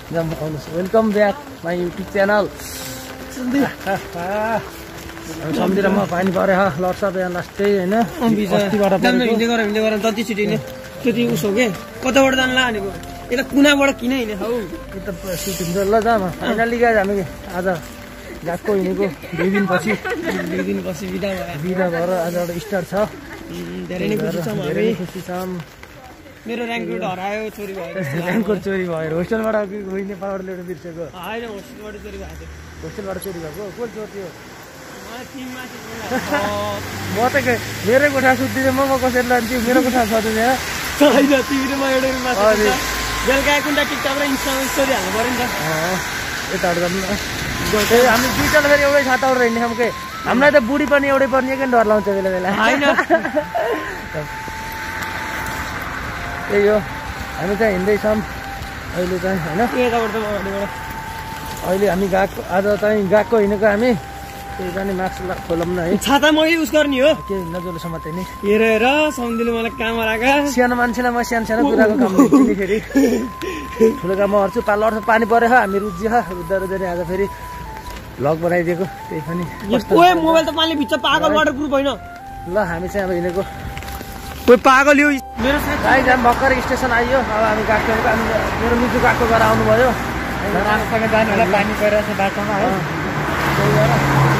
Welcome back my YouTube channel. सम्झिरमा पानी पऱ्यो लड्छ बिहान लास्टै होइन हिँड्दै गर जति छिटो हिँड्ने त्यति उस हो के कताबाट जानु लानेको यता कुनाबाट किन हिँड्ने हौ यता सिट हुन्छ ल जाम फाइनली गाइज हामी आज गएको हिँडेको 2 दिनपछि बिदा भएर आजबाट स्टार्ट छ। धेरै नै खुसी छौँ हामी। खुसी छौँ। मेरो ऱ्याङ्कोट हरायो चोरी भयो ऱ्याङ्कोट चोरी भयो होस्टेलबाट गइ नेपालबाट ल्याएर बिर्सेको होइन होस्टेलबाट चोरी भएको होस्टेलबाट चोरी भएको को चोर्थ्यो म त मेरै कोठा सुत्दिनँ म कसरी लान्छु मेरो कोठा छ त्यहाँ होइन तिमी म एउटा माथि बेलुका कुन्टा टिकटक र इन्स्टामा स्टोरी हाल्नु पऱ्यो नि त यताबाट गर्नु हामी दुईजना फेरि एउटै छाताबाट हिँड्ने खालको हामीलाई त बुढी पनि एउटै पर्ने कि डर लाउँछ बेला बेला होइन त्यही हो हामी चाहिँ हिँड्दैछौँ अहिले चाहिँ होइन अहिले हामी गएको आज चाहिँ गएको हिँडेको हामी त्यही पनि मास्क खोलौँ न है छाता मैले युज गर्ने हो के नजोले समाते नि हेरेर सम्झिनु मलाई काम राखा सानो मान्छेलाई म सानो कुराको काम दिन्छु फेरि ठुलो काम गर्छु लड्छ पानी पऱ्यो हामी रुच्ची रुच्दा रुच्दै आज फेरि भ्लग बनाइदिएको त्यही पनि मोबाइल त पानीले भित्र पागल वाटर प्रुफ होइन ल हामी चाहिँ अब हिँडेको कोही पागल यो मेरो गाई जाम भर्खर स्टेसन आइयो अब हामी गएको मेरो मिजु गएको गरेर आउनुभयो राम्रोसँग जानु होला पानी परिरहेको छ बाटोमा हो त्यही भएर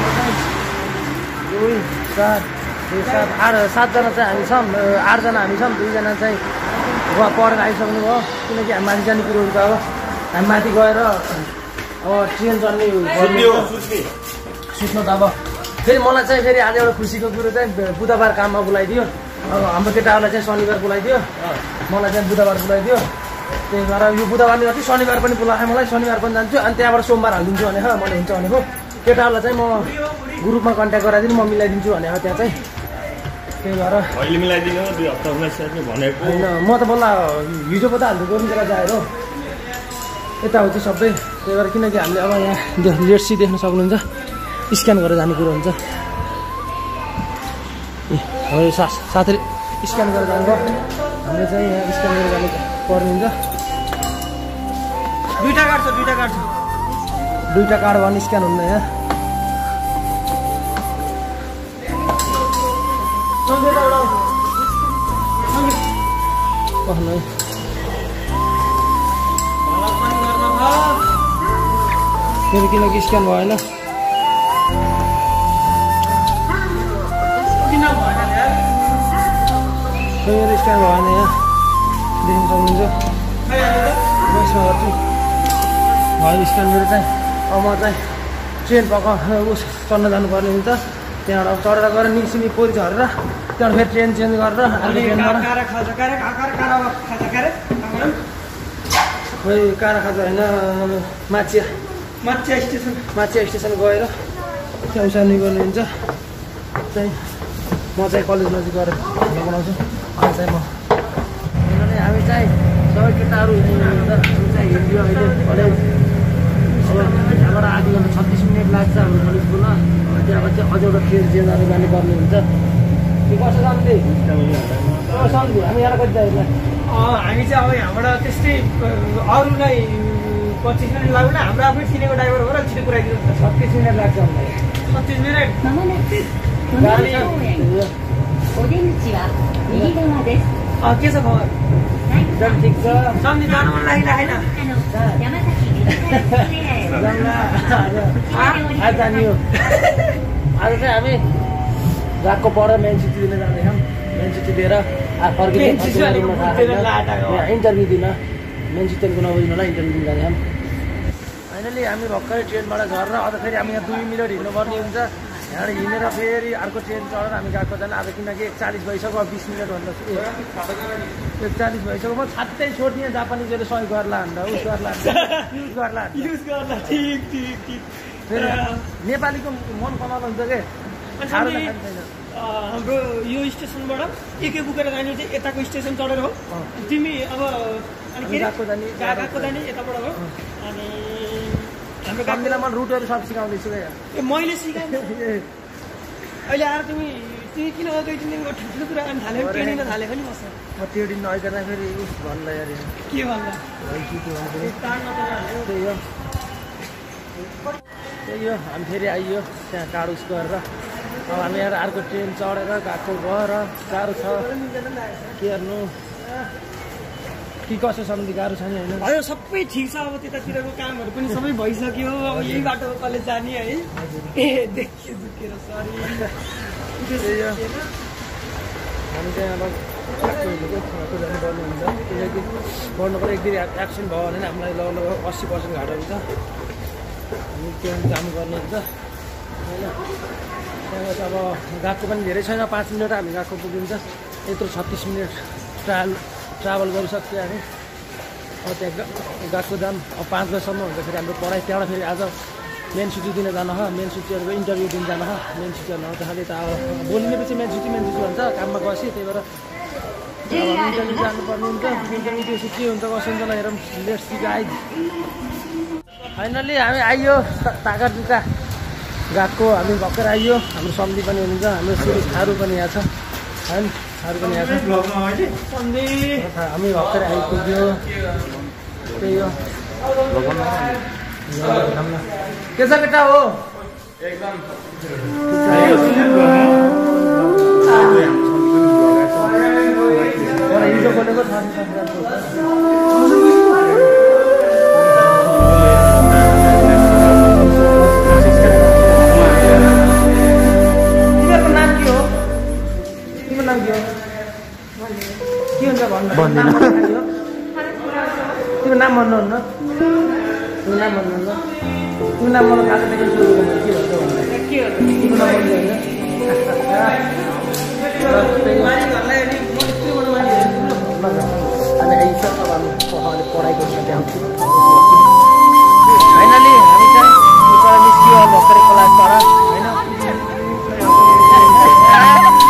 2 4 7जना चाहिँ हामी छौँ 8जना हामी छौँ 2जना चाहिँ पढेर आइसक्नु भयो किनकि हामी माथि जाने कुरोहरू त अब हामी माथि गएर अब ट्रेन चल्ने सुत्नु त अब फेरि मलाई चाहिँ फेरि आज एउटा खुसीको कुरो चाहिँ बुधबार काममा बोलाइदियो अब हाम्रो केटाहरूलाई चाहिँ शनिबार बोलाइदियो मलाई चाहिँ बुधबार बोलाइदियो त्यही भएर यो बुधबार नि जति शनिबार पनि बोलाएँ मलाई शनिबार पनि जान्छु अनि त्यहाँबाट सोमबार हालिदिन्छु भने मैले हुन्छ भनेको केटाहरूलाई चाहिँ म ग्रुपमा कन्ट्याक्ट गराइदिनु म मिलाइदिन्छु भनेको त्यहाँ चाहिँ त्यही भएर अहिले मिलाइदिनु 2 हप्ता भनेको होइन म त बल्ल हिजो पो त हाल्नु गर्नु जग्गा जाएर यताउति सबै त्यही भएर किनकि हामीले अब यहाँ रेड सी देख्न सक्नुहुन्छ स्क्यान गरेर जाने कुरो हुन्छ हो साथीले स्क्यान गरेर जानुभयो हामीले चाहिँ यहाँ स्क्यान गरेर जानु पर्ने हुन्छ दुईटा कार्ड भयो भने स्क्यान हुन्न यहाँ मेरो किनकि स्क्यान भएन मेरो स्क्यान भएन यहाँ देख्न सक्नुहुन्छ यसमा गर्छु भयो स्क्यान मेरो चाहिँ अब म चाहिँ ट्रेन उस चढ्न जानुपर्ने हुन्छ त्यहाँबाट चढेर गएर निसिमी पोरी झरेर त्यहाँबाट फेरि ट्रेन चेन्ज गरेर खोइ कारा खाजा होइन माछिया स्टेसन गएर त्यहाँ उसाल्ने गर्ने हुन्छ चाहिँ म चाहिँ कलेज नजिक गएर बनाउँछु अनि चाहिँ म हामी चाहिँ सबै केटाहरू हामी चाहिँ हिँड्यो अहिले कलेज अब यहाँबाट आधी घन्टा 36 मिनट लाग्छ हाम्रो कलेज पुग्न त्यहाँबाट चाहिँ अझ एउटा ट्रेन चेन्ज गरेर जानुपर्ने हुन्छ के कसो जान्थे सम्झ्यो हामी यहाँ कति जाँदैन हामी चाहिँ अब यहाँबाट त्यस्तै अरूलाई 25 मिनट लाग्दैन हाम्रो आफै चिनेको ड्राइभर हो र छिटो पुऱ्याइदिनु 36 मिनट लाग्छ हामीलाई 36 मिनट के छ खबर एकदम ठिक छ सम्झि जानु मन लागिरहेन आज चाहिँ हामी गएको पर मेन सिटी दिन जाँदैछौँ मेन सिटी दिएर इन्टरभ्यू दिन मेन सिटीको नबुझ्नु होला इन्टरभ्यू दिन जाँदैछौँ फाइनली हामी भर्खरै ट्रेनबाट झरेर अझ फेरि हामी यहाँ 2 मिनट हिँड्नुपर्ने हुन्छ यहाँबाट हिँडेर फेरि अर्को ट्रेन चढेर हामी गएको जान आज किनकि 40 भइसक्यो 20 मिनटभन्दा 40 भइसक्यो म छात्तै छोड्ने जापानिजले सहयोग गर्ला भन्दा उस गर्ला ठिक फेरि नेपालीको मन कमाएको हुन्छ के हाम्रो यो स्टेसनबाट एकै बुकेर जाने चाहिँ यताको स्टेसन चढेर हो तिमी अब गएको जाने यताबाट हो अनि हाम्रो कामलाई म रुटहरू सब सिकाउँदैछु मैले सिकाएँ अहिले आएर तिमी तिमी किन दुई तिन दिनको ठुलो कुरा गर्न थाल्यो टेडिन थाले पनि बस्छ म त्यो दिन नआइकन फेरि उस भन्ला यार के भन्दा त्यही हो हामी फेरि आइयो त्यहाँ टाढो उस गरेर अब हामी यहाँ अर्को ट्रेन चढेर गएको गएर गाह्रो छ के गर्नु के कसो सम्बन्धी गाह्रो छ नि होइन भयो सबै ठिक छ अब त्यतातिरको कामहरू पनि सबै भइसक्यो अब यही बाटो कलेज जाने है ए देखियो दुखेर सरी हामी चाहिँ अब जानुपर्ने हुन्छ किनकि पढ्नुको एक दिन एक्सिडेन्ट भयो भने हामीलाई लगभग 80% घाटा हुन्छ हामी त्यो काम गर्नु हुन्छ होइन त्यहाँबाट अब गएको पनि धेरै छैन 5 मिनट हामी गएको पुगिन्छ यत्रो 36 मिनट ट्राभल गरिसक्यो हामी अब त्यहाँ गएको जाम अब 5 बजीसम्म हुँदाखेरि हाम्रो पढाइ त्यहाँबाट फेरि आज मेन छुट्टी दिन जान हो मेन छुट्टीहरूको इन्टरभ्यू दिन जान हो मेन छुट्टीहरू नहुँदाखेरि त अब बोलिनेपछि मेन छुट्टी भन्छ काममा गएपछि त्यही भएर इन्टरभ्यू जानुपर्ने हुन्छ इन्टरभ्यू छुट्टी हुन्छ कसो हुन्छ हेरौँ लेट्स सी गाइज फाइनल्ली हामी आइयो तागर जुका गएको हामी भर्खर आइयो हाम्रो सम्झी पनि हुनुहुन्छ हाम्रो सुरु थारू पनि यहाँ छ होइन थारू पनि यहाँ छ हामी भर्खर आइपुग्यो त्यही हो के छ केटा हो एकदम हिजो बोलेको छ तिम्रो नाम भन्नुहुन्न तिम्रो नाम भन्नुहुन्न तिम्रो नाम मलाई थाहा छैन के पढाइको फाइनली हामी चाहिँ निस्कियो भर्खरै क्लास तर होइन